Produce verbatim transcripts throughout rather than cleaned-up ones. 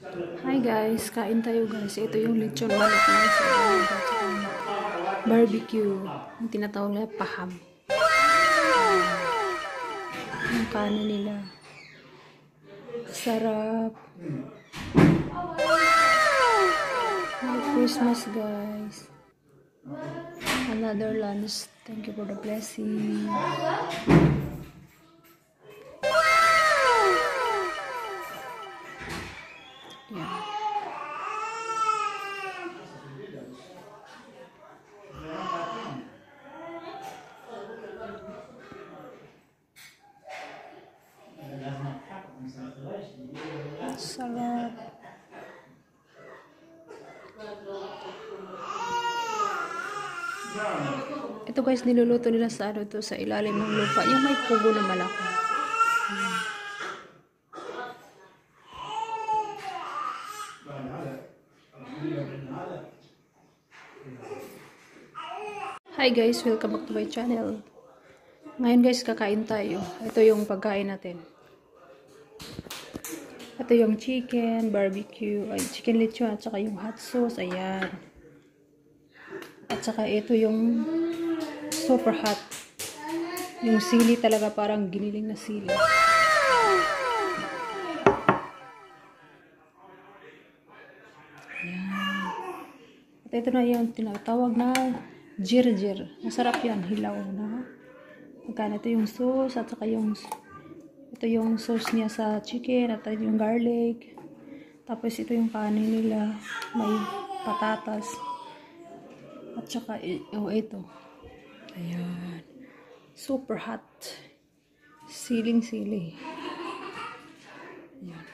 Hi guys, kain tayo guys. Ito yung lechon manok na sa barbecue. Yung tinatawag na paham. Yung kanin nila. Sarap. Merry Christmas guys. Another lunch. Thank you for the blessing. Yeah. Sarap. Ito guys, niluluto nila sa ano to, sa ilalim ng lupa. Yung may pugo na malaki. Hmm. Hi guys, welcome back to my channel. Ngayon guys, kakain tayo. Ito yung pagkain natin. Ito yung chicken, barbecue, ay chicken lechon, at saka yung hot sauce, ayan. At saka ito yung super hot. Yung sili talaga, parang giniling na sili. Ayan. At ito na yung tinatawag na jirjir. Masarap yan, hilaw na. Pagka ito yung sauce, at saka yung ito yung sauce niya sa chicken, at yung garlic. Tapos ito yung kanin nila, may patatas. At saka oh, ito. Ayan. Super hot. Siling-sili. Ayan.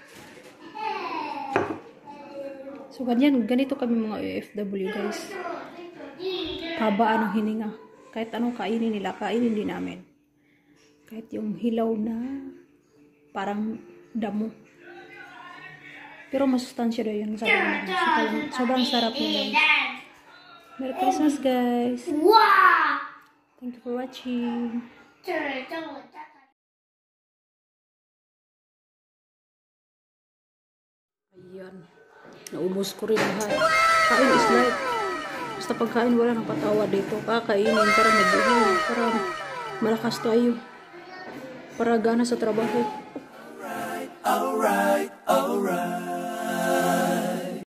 So ganyan, ganito kami mga O F W guys. Habaan ng hininga. Kahit anong kainin nila, kainin din namin. Kahit yung hilaw na parang damo. Pero masustansya daw yun. Sabi ko na. So, sobrang sarap yun. Merry Christmas guys. Wow! Thank you for watching. Ayan. Naubos ko rin lahat. Kain is life. Basta pagkain wala nang patawa dito. Kakainin para mabuhay. Para malakas tayo. Para gana sa trabaho.